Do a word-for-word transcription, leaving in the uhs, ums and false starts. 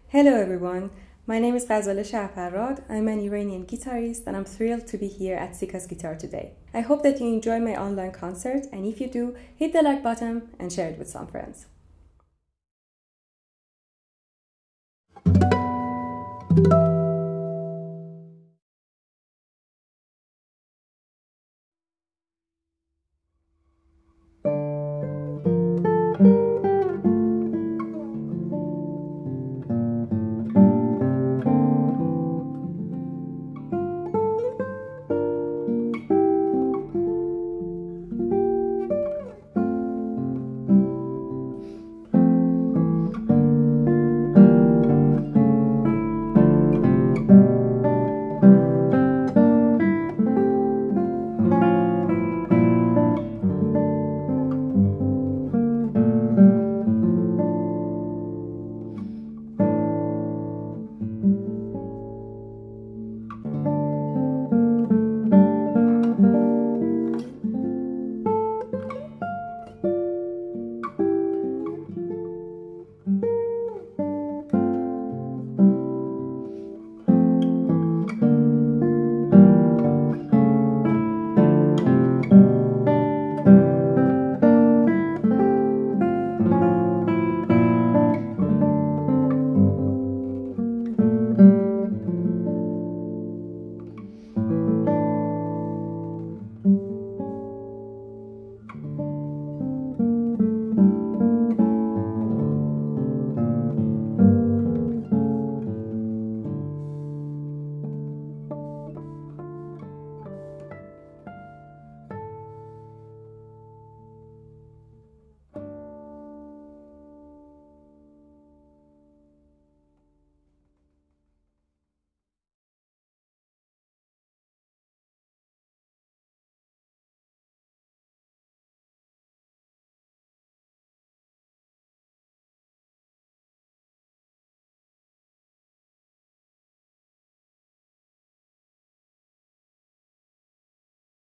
Hello everyone, my name is Ghazaleh Shahparrad. I'm an Iranian guitarist and I'm thrilled to be here at Siccas Guitar today. I hope that you enjoy my online concert, and if you do, hit the like button and share it with some friends.